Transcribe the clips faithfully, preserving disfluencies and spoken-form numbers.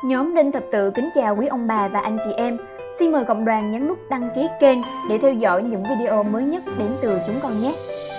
Nhóm Đinh Thập Tự kính chào quý ông bà và anh chị em. Xin mời cộng đoàn nhấn nút đăng ký kênh để theo dõi những video mới nhất đến từ chúng con nhé.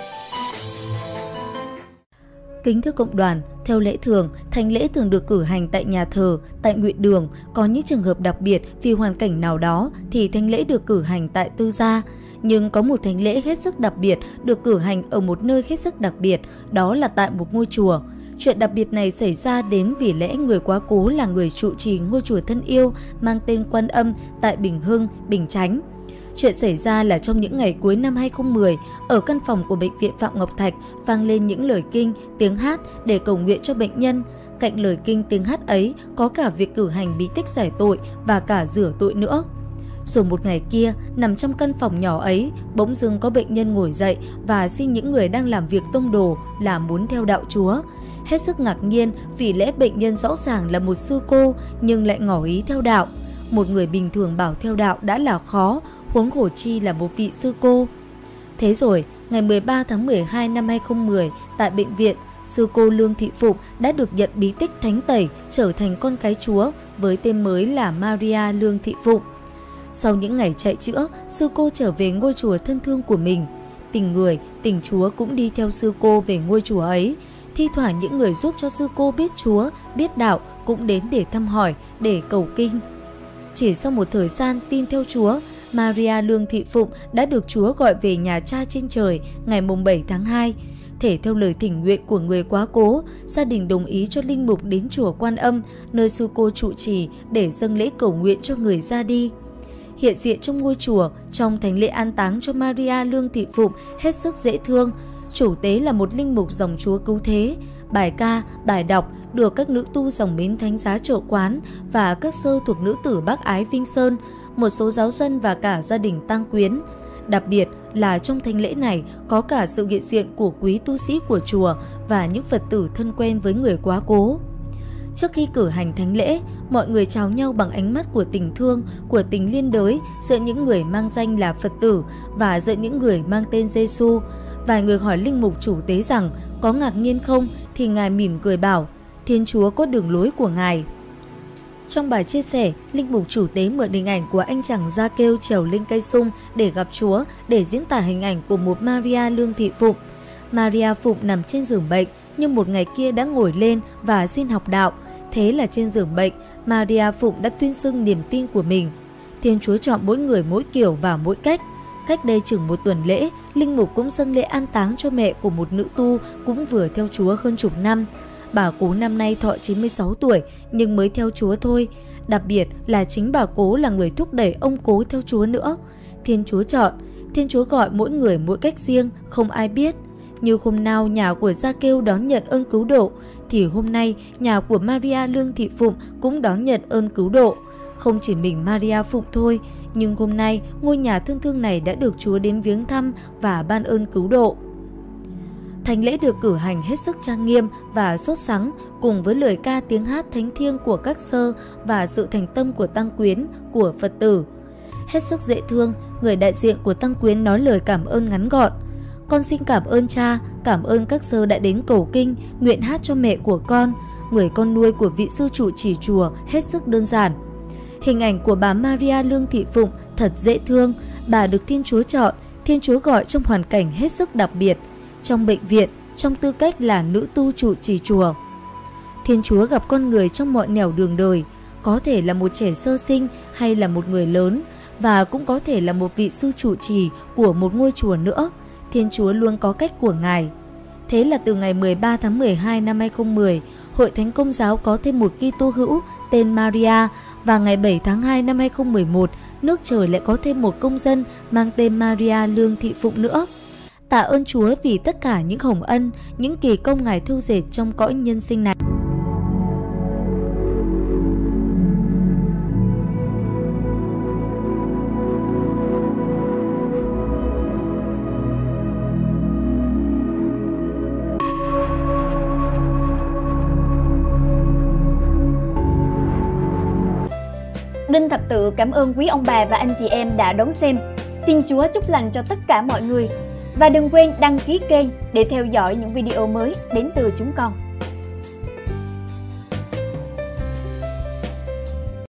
Kính thưa cộng đoàn, theo lễ thường, thánh lễ thường được cử hành tại nhà thờ, tại nguyện đường. Có những trường hợp đặc biệt vì hoàn cảnh nào đó thì thánh lễ được cử hành tại tư gia. Nhưng có một thánh lễ hết sức đặc biệt được cử hành ở một nơi hết sức đặc biệt, đó là tại một ngôi chùa. Chuyện đặc biệt này xảy ra đến vì lẽ người quá cố là người trụ trì ngôi chùa thân yêu mang tên Quan Âm tại Bình Hưng, Bình Chánh. Chuyện xảy ra là trong những ngày cuối năm hai không một không, ở căn phòng của bệnh viện Phạm Ngọc Thạch vang lên những lời kinh, tiếng hát để cầu nguyện cho bệnh nhân. Cạnh lời kinh tiếng hát ấy có cả việc cử hành bí tích giải tội và cả rửa tội nữa. Rồi một ngày kia, nằm trong căn phòng nhỏ ấy, bỗng dưng có bệnh nhân ngồi dậy và xin những người đang làm việc tông đồ là muốn theo đạo Chúa. Hết sức ngạc nhiên vì lẽ bệnh nhân rõ ràng là một sư cô nhưng lại ngỏ ý theo đạo. Một người bình thường bảo theo đạo đã là khó, huống hồ chi là một vị sư cô. Thế rồi, ngày mười ba tháng mười hai năm hai không một không, tại bệnh viện, sư cô Lương Thị Phụng đã được nhận bí tích thánh tẩy trở thành con cái Chúa với tên mới là Maria Lương Thị Phụng. Sau những ngày chạy chữa, sư cô trở về ngôi chùa thân thương của mình. Tình người, tình Chúa cũng đi theo sư cô về ngôi chùa ấy. Thi thoảng những người giúp cho sư cô biết Chúa, biết đạo cũng đến để thăm hỏi, để cầu kinh. Chỉ sau một thời gian tin theo Chúa, Maria Lương Thị Phụng đã được Chúa gọi về nhà Cha trên trời ngày bảy tháng hai. Thể theo lời thỉnh nguyện của người quá cố, gia đình đồng ý cho linh mục đến chùa Quan Âm, nơi sư cô trụ trì để dâng lễ cầu nguyện cho người ra đi. Hiện diện trong ngôi chùa, trong thánh lễ an táng cho Maria Lương Thị Phụng hết sức dễ thương. Chủ tế là một linh mục dòng Chúa Cứu Thế. Bài ca, bài đọc được các nữ tu dòng Mến Thánh Giá Trợ Quán và các sơ thuộc nữ tử Bác Ái Vinh Sơn, một số giáo dân và cả gia đình tang quyến. Đặc biệt là trong thánh lễ này có cả sự hiện diện của quý tu sĩ của chùa và những Phật tử thân quen với người quá cố. Trước khi cử hành thánh lễ, mọi người chào nhau bằng ánh mắt của tình thương, của tình liên đới giữa những người mang danh là Phật tử và giữa những người mang tên Giêsu. Vài người hỏi linh mục chủ tế rằng có ngạc nhiên không, thì Ngài mỉm cười bảo, Thiên Chúa có đường lối của Ngài. Trong bài chia sẻ, linh mục chủ tế mượn hình ảnh của anh chàng Gia Kêu trèo lên cây sung để gặp Chúa để diễn tả hình ảnh của một Maria Lương Thị Phụng. Maria Phụng nằm trên giường bệnh, nhưng một ngày kia đã ngồi lên và xin học đạo. Thế là trên giường bệnh, Maria Phụng đã tuyên xưng niềm tin của mình. Thiên Chúa chọn mỗi người mỗi kiểu và mỗi cách. Cách đây chừng một tuần lễ, linh mục cũng dâng lễ an táng cho mẹ của một nữ tu cũng vừa theo Chúa hơn chục năm. Bà cố năm nay thọ chín mươi sáu tuổi nhưng mới theo Chúa thôi. Đặc biệt là chính bà cố là người thúc đẩy ông cố theo Chúa nữa. Thiên Chúa chọn, Thiên Chúa gọi mỗi người mỗi cách riêng, không ai biết. Như hôm nào nhà của Gia Kêu đón nhận ơn cứu độ, thì hôm nay nhà của Maria Lương Thị Phụng cũng đón nhận ơn cứu độ. Không chỉ mình Maria Phụng thôi, nhưng hôm nay ngôi nhà thân thương này đã được Chúa đến viếng thăm và ban ơn cứu độ. Thánh lễ được cử hành hết sức trang nghiêm và sốt sắng, cùng với lời ca tiếng hát thánh thiêng của các sơ và sự thành tâm của tăng quyến, của Phật tử. Hết sức dễ thương, người đại diện của tăng quyến nói lời cảm ơn ngắn gọn. Con xin cảm ơn Cha, cảm ơn các sơ đã đến cầu kinh, nguyện hát cho mẹ của con, người con nuôi của vị sư trụ trì chùa hết sức đơn giản. Hình ảnh của bà Maria Lương Thị Phụng thật dễ thương, bà được Thiên Chúa chọn, Thiên Chúa gọi trong hoàn cảnh hết sức đặc biệt, trong bệnh viện, trong tư cách là nữ tu trụ trì chùa. Thiên Chúa gặp con người trong mọi nẻo đường đời, có thể là một trẻ sơ sinh hay là một người lớn, và cũng có thể là một vị sư trụ trì của một ngôi chùa nữa. Thiên Chúa luôn có cách của Ngài. Thế là từ ngày mười ba tháng mười hai năm hai không một không, Hội Thánh Công giáo có thêm một Kitô hữu tên Maria, và ngày bảy tháng hai năm hai không một một, nước Trời lại có thêm một công dân mang tên Maria Lương Thị Phụng nữa. Tạ ơn Chúa vì tất cả những hồng ân, những kỳ công Ngài thâu dệt trong cõi nhân sinh này. Đinh Thập Tự cảm ơn quý ông bà và anh chị em đã đón xem. Xin Chúa chúc lành cho tất cả mọi người. Và đừng quên đăng ký kênh để theo dõi những video mới đến từ chúng con.